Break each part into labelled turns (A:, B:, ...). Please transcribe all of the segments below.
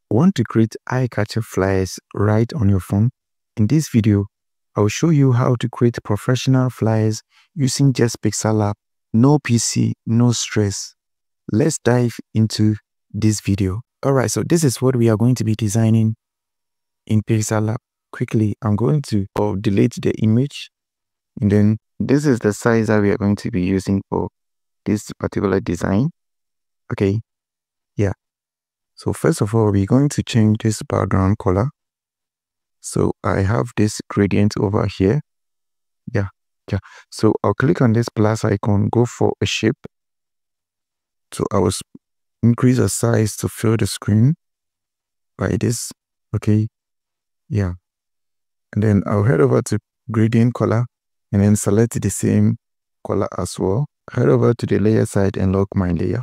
A: Want to create eye-catching flyers right on your phone? In this video, I will show you how to create professional flyers using just Pixellab. No PC, no stress. Let's dive into this video. Alright, so this is what we are going to be designing in Pixellab. Quickly, I'm going to delete the image, and then this is the size that we are going to be using for this particular design. Okay, yeah. So first of all, we're going to change this background color. So I have this gradient over here. Yeah. So I'll click on this plus icon, go for a shape. So I will increase the size to fill the screen by this. Okay. Yeah. And then I'll head over to gradient color and then select the same color as well. Head over to the layer side and lock my layer.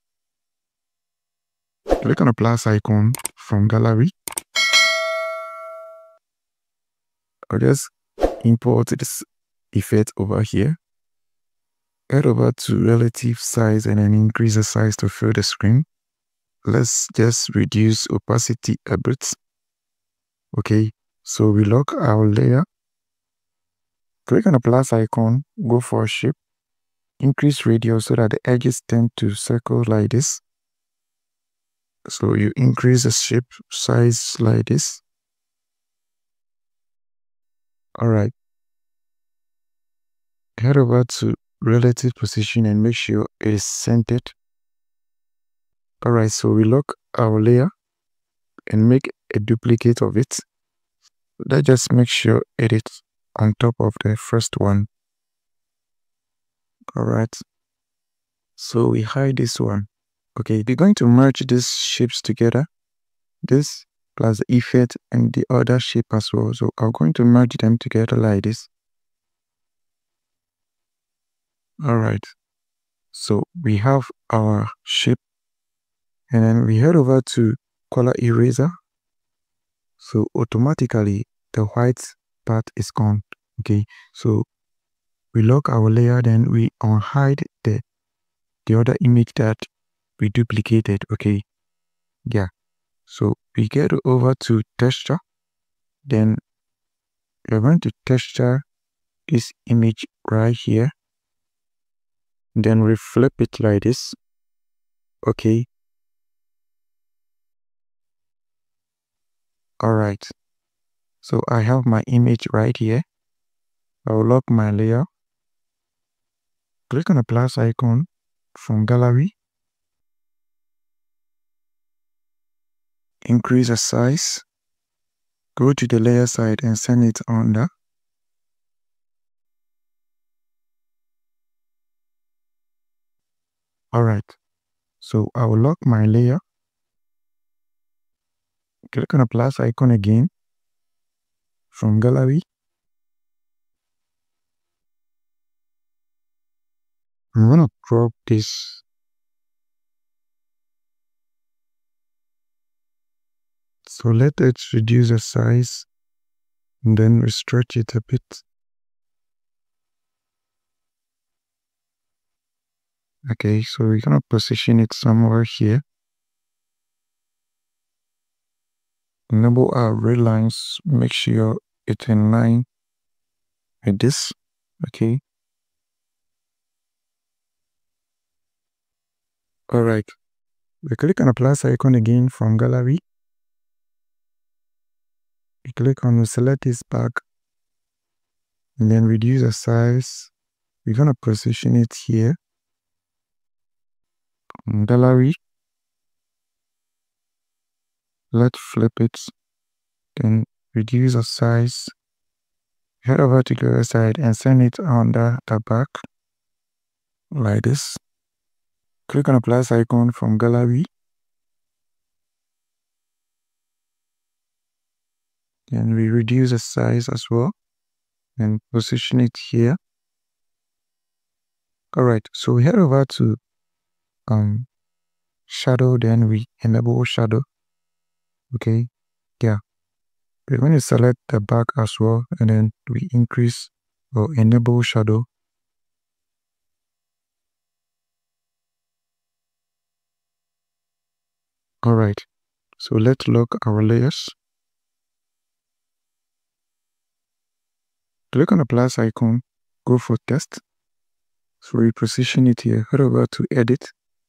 A: Click on the plus icon from gallery. I'll just import this effect over here. Head over to relative size and then increase the size to fill the screen. Let's just reduce opacity a bit. Okay, so we lock our layer. Click on the plus icon, go for a shape. Increase radius so that the edges tend to circle like this. So you increase the shape size like this. Alright. Head over to relative position and make sure it is centered. Alright, so we lock our layer and make a duplicate of it. Let's just make sure it is on top of the first one. Alright, so we hide this one. Okay, we're going to merge these shapes together, this plus the effect and the other shape as well. So I'm going to merge them together like this. Alright, so we have our shape, and then we head over to color eraser. So automatically the white part is gone. Okay, so we lock our layer, then we unhide the other image that we duplicated. Okay, yeah. So we get over to texture, then we're going to texture this image right here, then we flip it like this. Okay, alright, so I have my image right here. I'll lock my layer, click on the plus icon from gallery, increase the size, go to the layer side and send it under. Alright, so I will lock my layer, click on the plus icon again from gallery. I'm gonna crop this. So let it reduce the size and then we stretch it a bit. Okay, so we're gonna position it somewhere here. Enable our red lines, make sure it's in line with this. Okay. Alright. We click on the plus icon again from gallery. We click on, we select this back and then reduce the size. We're gonna position it here. Gallery. Let's flip it. Then reduce the size. Head over to the other side and send it under the back like this. Click on the plus icon from gallery. Then we reduce the size as well and position it here. Alright, so we head over to shadow, then we enable shadow. Okay, yeah. We're going to select the back as well, and then we increase or enable shadow. Alright, So let's lock our layers. Click on the plus icon, go for test. So we position it here, head over to edit.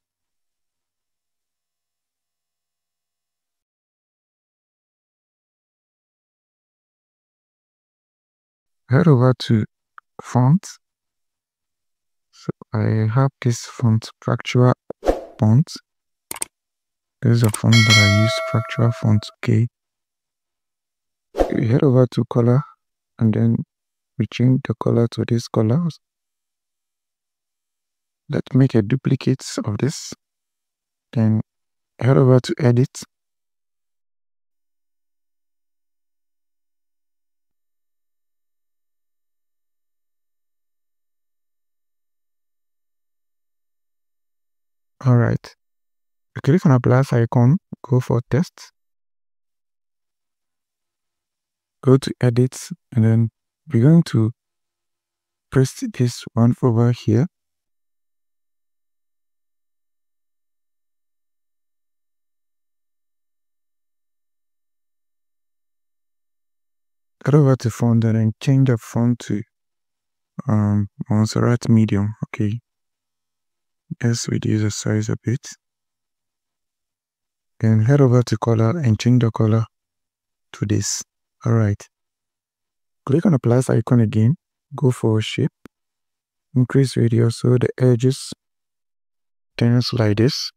A: Head over to font. So I have this font, Fracture font. This is a font that I use, Fracture font, okay. We head over to color and then we change the color to this color. Let's make a duplicate of this. Then head over to edit. Alright. Click on a plus icon, go for test. Go to edit and then we're going to press this one over here. Head over to font and then change the font to Montserrat medium. Okay. Let's reduce the size a bit. Then head over to color and change the color to this. Alright. Click on the plus icon again. Go for shape. Increase radius so the edges turns like this.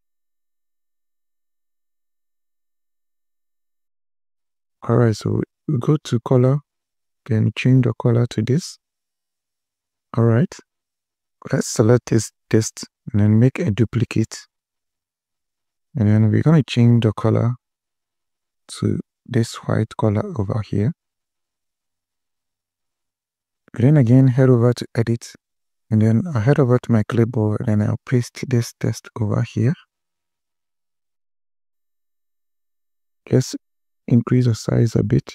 A: Alright, so we go to color, then change the color to this. Alright. Let's select this test and then make a duplicate. And then we're going to change the color to this white color over here. Then again, head over to edit. And then I head over to my clipboard and I'll paste this text over here. Just increase the size a bit.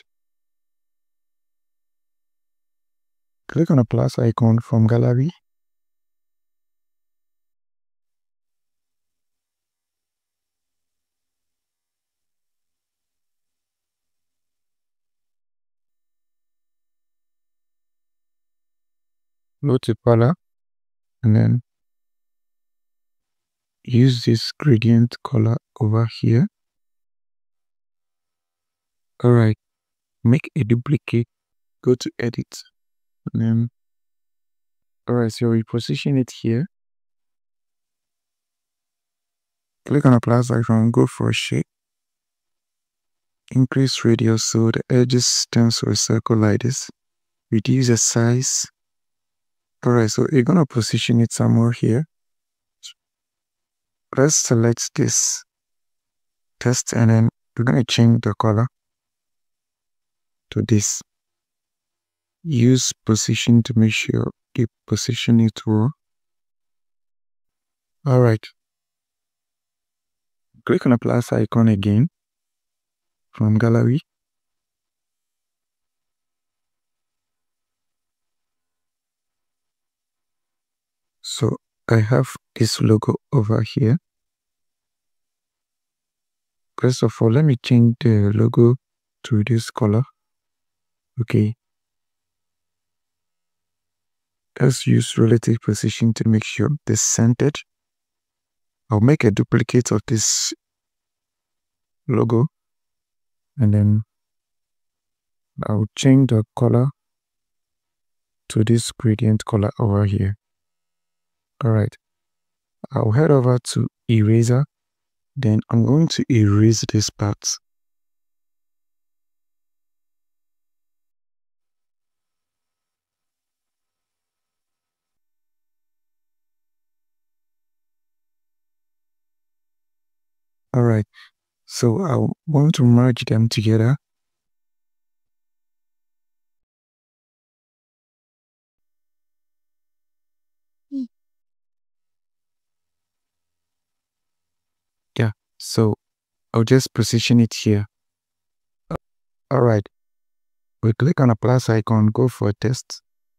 A: Click on the plus icon from gallery. Go to color and then use this gradient color over here. Alright, make a duplicate, go to edit and then alright, so we position it here. Click on the plus icon, go for shape. Increase radius so the edges turns to a circle like this. Reduce the size. Alright, so you're gonna position it somewhere here. Let's select this text and then we're gonna change the color to this. Use position to make sure you position it well. Alright. Click on the plus icon again from gallery. So I have this logo over here. First of all, let me change the logo to this color. Okay. Let's use relative position to make sure this centered. I'll make a duplicate of this logo and then I'll change the color to this gradient color over here. Alright, I'll head over to eraser, then I'm going to erase this part. Alright, so I want to merge them together. Yeah, so I'll just position it here. Alright, we click on a plus icon, go for test.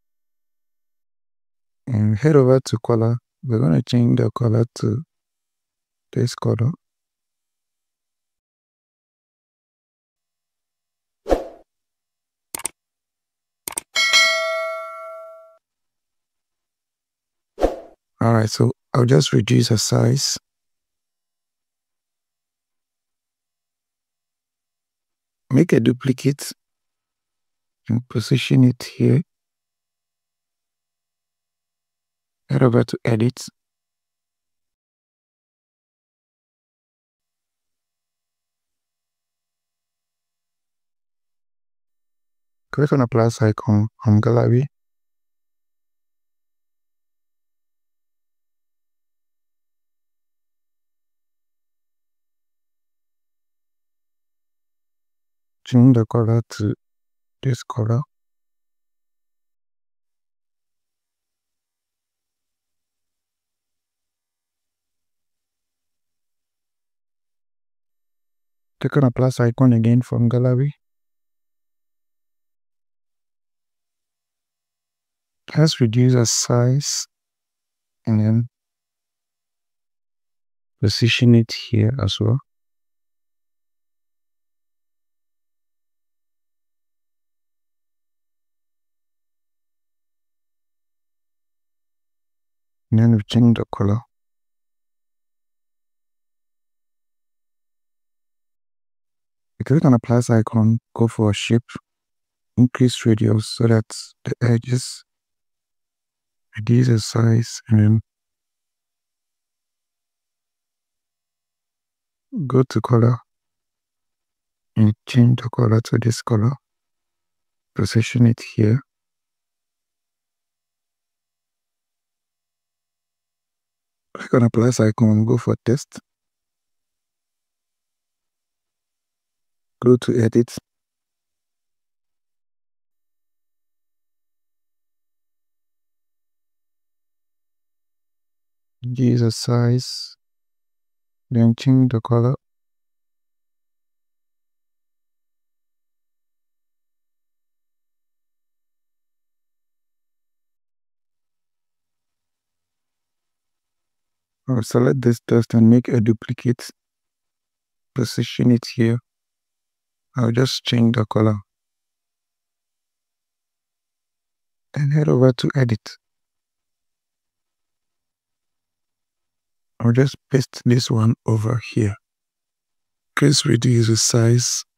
A: And head over to color. We're going to change the color to this color. Alright, so I'll just reduce the size. Make a duplicate and position it here. Head over to edit. Click on the plus icon from gallery. Change the color to this color. Click on the plus icon again from gallery. Let's reduce the size and then position it here as well. And then we change the color. Click on the plus icon, go for a shape, increase radius so that the edges reduce the size, and then go to color and change the color to this color. Position it here. Click on the plus icon, go for test. Go to edit. Reduce the size, then change the color. I'll select this text and make a duplicate. Position it here. I'll just change the color. Then head over to edit. I'll just paste this one over here. Please reduce the size